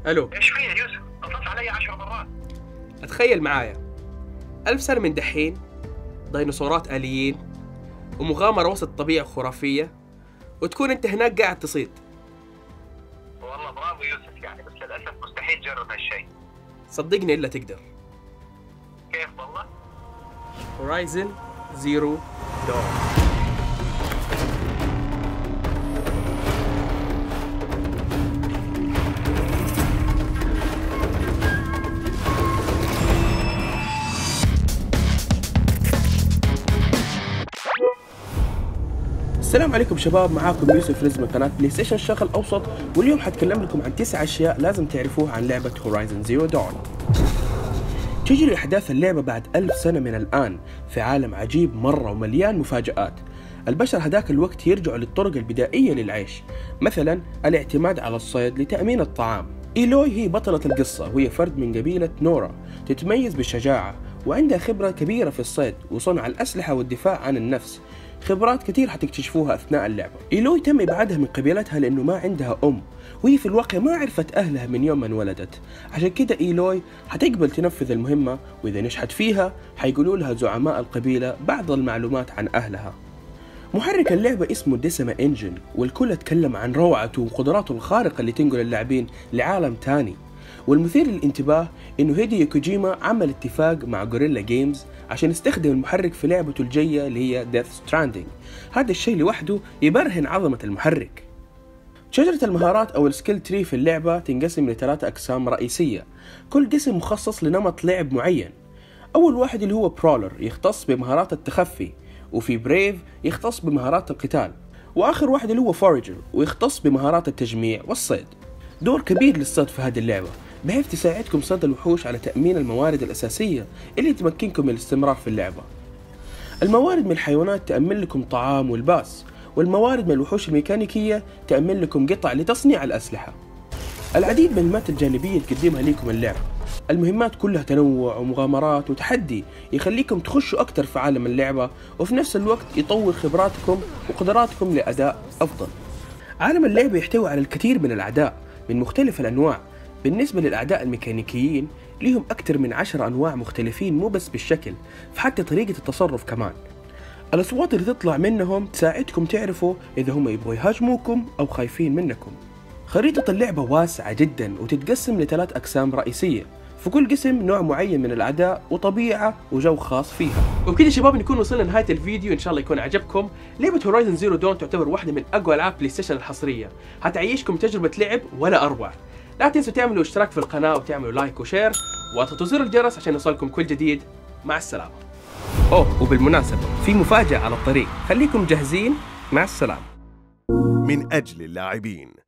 الو. ايش في يا يوسف؟ اتصل علي 10 مرات. اتخيل معايا 1000 سنة من دحين، ديناصورات آليين ومغامرة وسط طبيعة خرافية، وتكون انت هناك قاعد تصيد. والله برافو يوسف، يعني بس للاسف مستحيل تجرب هالشيء. صدقني إلا تقدر. كيف والله؟ هورايزن زيرو دون. السلام عليكم شباب، معاكم يوسف رزق من قناة بلاي ستيشن الشرق الأوسط، واليوم حتكلم لكم عن 9 أشياء لازم تعرفوها عن لعبة هورايزن زيرو دون. تجري أحداث اللعبة بعد 1000 سنة من الآن في عالم عجيب مرة ومليان مفاجآت. البشر هذاك الوقت يرجعوا للطرق البدائية للعيش، مثلا الاعتماد على الصيد لتأمين الطعام. إيلوي هي بطلة القصة، وهي فرد من قبيلة نورا تتميز بالشجاعة وعندها خبرة كبيرة في الصيد وصنع الأسلحة والدفاع عن النفس، خبرات كثير حتكتشفوها أثناء اللعبة. إيلوي تم إبعادها من قبيلتها لأنه ما عندها أم، وهي في الواقع ما عرفت أهلها من يوم ما انولدت، عشان كده إيلوي حتقبل تنفذ المهمة، وإذا نجحت فيها حيقولوا لها زعماء القبيلة بعض المعلومات عن أهلها. محرك اللعبة اسمه ديسما إنجن، والكل اتكلم عن روعته وقدراته الخارقة اللي تنقل اللاعبين لعالم تاني. والمثير للانتباه إنه هيديو كوجيما عمل اتفاق مع غوريلا جيمز عشان يستخدم المحرك في لعبته الجاية اللي هي ديث ستراندينج. هذا الشيء لوحده يبرهن عظمة المحرك. شجرة المهارات أو السكيل تري في اللعبة تنقسم ل3 أقسام رئيسية، كل قسم مخصص لنمط لعب معين. أول واحد اللي هو برولر يختص بمهارات التخفي، وفي بريف يختص بمهارات القتال، وآخر واحد اللي هو فوريجر ويختص بمهارات التجميع والصيد. دور كبير للصيد في هذه اللعبة، بحيث تساعدكم صيد الوحوش على تأمين الموارد الأساسية اللي تمكنكم من الاستمرار في اللعبة. الموارد من الحيوانات تأمن لكم طعام والباس، والموارد من الوحوش الميكانيكية تأمن لكم قطع لتصنيع الأسلحة. العديد من المهمات الجانبية تقدمها لكم اللعبة. المهمات كلها تنوع ومغامرات وتحدي يخليكم تخشوا أكثر في عالم اللعبة، وفي نفس الوقت يطور خبراتكم وقدراتكم لأداء أفضل. عالم اللعبة يحتوي على الكثير من الأعداء من مختلف الأنواع. بالنسبة للأعداء الميكانيكيين ليهم أكثر من 10 أنواع مختلفين، مو بس بالشكل، فحتى طريقة التصرف كمان. الأصوات اللي تطلع منهم تساعدكم تعرفوا إذا هم يبغوا يهاجموكم أو خايفين منكم. خريطة اللعبة واسعة جدا وتتقسم ل3 أقسام رئيسية، في كل قسم نوع معين من الأعداء وطبيعة وجو خاص فيها. وبكده شباب نكون وصلنا لنهاية الفيديو، إن شاء الله يكون عجبكم. لعبة هورايزن زيرو دون تعتبر واحدة من أقوى ألعاب بلاي ستيشن الحصرية، هتعيشكم تجربة لعب ولا أروع. لا تنسوا تعملوا اشتراك في القناة وتعملوا لايك وشير وتضغطوا زر الجرس عشان يوصلكم كل جديد. مع السلامة. وبالمناسبة في مفاجأة على الطريق، خليكم جاهزين. مع السلامة. من أجل اللاعبين.